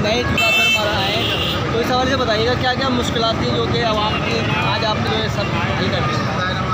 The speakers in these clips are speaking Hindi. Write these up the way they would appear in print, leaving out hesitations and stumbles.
नए जुड़ा सर हमारा आए, तो इस हवाले से बताइएगा क्या क्या मुश्किलात थी जो कि आवाम की आज आपने जो है सब हल कर दी।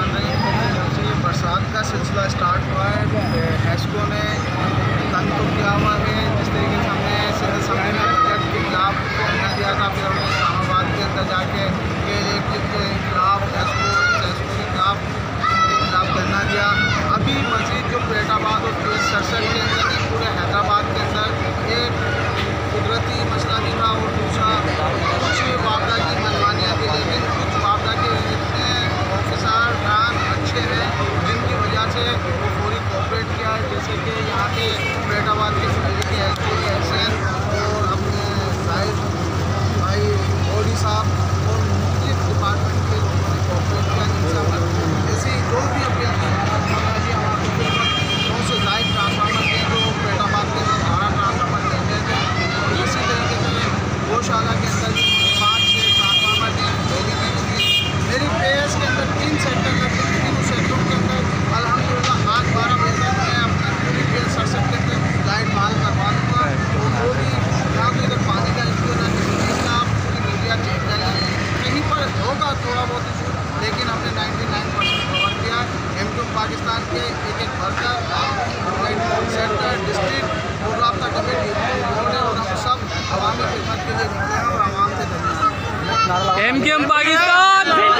बरसात का सिलसिला स्टार्ट हुआ है, एस्को ने तंग तो किया हुआ है। जिस तरीके से हमने सिंध असम्बली में बजट के खिलाफ धरना दिया था, फिर हमने इस्लामाबाद के अंदर जाके इलेक्ट्रिक के खिलाफ, एस्को के खिलाफ धरना दिया। अभी मजीद जो पेटाबाद और फेज 67 के अंदर नहीं, पूरे हैदराबाद के अंदर एक कुदरती मसला भी था और दूसरा कुछ वापदा की मनमानियाँ थी, लेकिन कुछ वापदा के इतने ऑफिसर खान अच्छे हैं जिनकी वजह से वो पूरी कोऑपरेट किया है। जैसे कि यहाँ के पेटाबाद के फैमिली के एसएन और अपने साहिब भाई मोदी साहब और मुख्तलिफ डिपार्टमेंट के लोगों ने कोऑपरेट किया, जिनसे हम जैसे जो भी अपील की हमारे 9 से ज़ायद ट्रांसफार्मर थे जो पेटाबाद के अंदर 12 ट्रांसफार्मर देते थे, और इसी तरीके से गौशाला के अंदर 5-6 ट्रांसफार्मर थे डेली की। मेरी पेस के अंदर 3 सेक्टर लगते हैं, 3 सेक्टरों के अंदर अल्हम्दुलिल्लाह आज 12 बजे तक मैं अपनी पूरी पेस 67 के अंदर लाइट बहाल करवा दूँगा। और वो भी ना तो इधर पानी का इशू ना किसी चीज़ का, आप पूरी मीडिया चेक कर लें, कहीं पर होगा थोड़ा बहुत इशू, लेकिन हमने 99% कवर किया। एमक्यूएम पाकिस्तान के एक वर्कर सेक्टर डिस्ट्रिक्ट और राब्ता कमेटी बोर्ड है, और हम सब अवामी खिदमत के लिए निकले हैं और आवाम से धन्यवाद। एमक्यूएम पाकिस्तान।